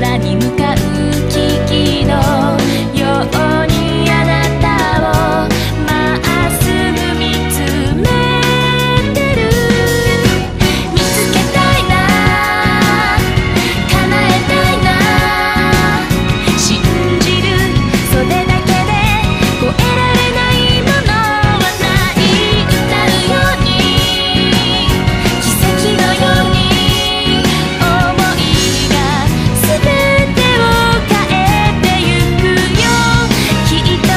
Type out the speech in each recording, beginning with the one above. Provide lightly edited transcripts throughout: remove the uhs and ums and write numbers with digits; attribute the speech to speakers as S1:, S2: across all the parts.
S1: 空に向かう危機のようにあなたをまっすぐ見つめてる。見つけたいな、叶えたいな、信じる、それだけで超えられないものはない。歌うように奇跡のように思いが全てを変えてゆくよ。きっと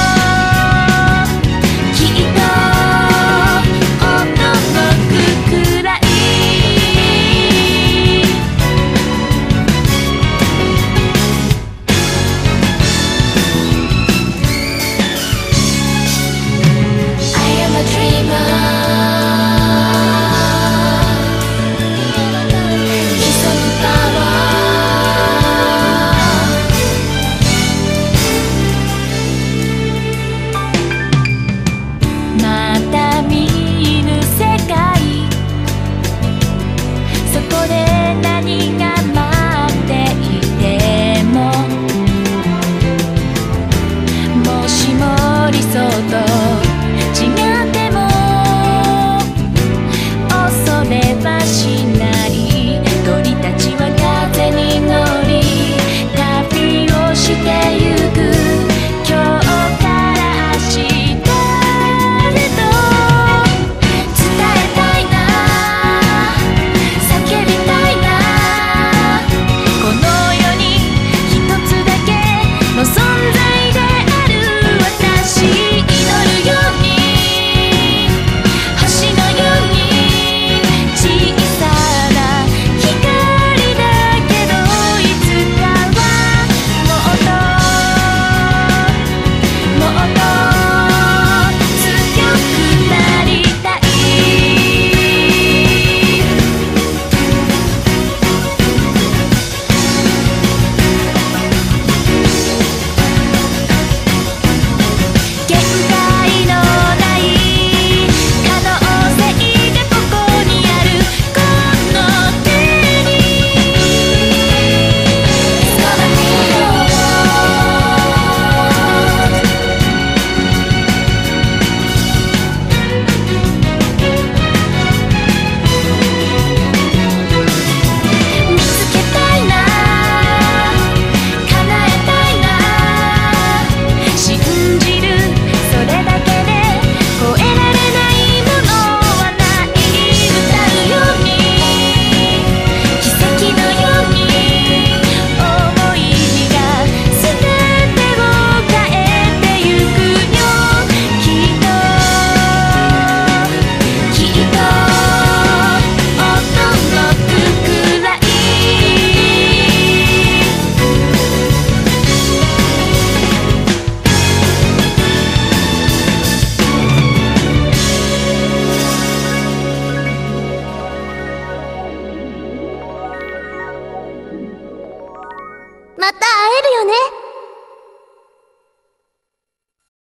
S1: きっと驚くくらいI am a dreamer 潜むパワー。また見ぬ世界、そこで何が待っていても、もしも理想と違っても恐れはしない。鳥たちは風に乗り旅をしてゆく。今日から明日へと伝えたいな、叫びたいな。この世に一つだけの存在である私。祈るように星のように小さな光だけど、いつかはもっともっと強くなりたい。限界のない可能性がここにある。この手に It's gonna be your world。 見つけたいな、叶えたいな、信じる、それだけで超えられないものはない。歌うように奇跡のように思いが全てを変えてゆくよ。きっときっと驚くくらいまた会えるよね。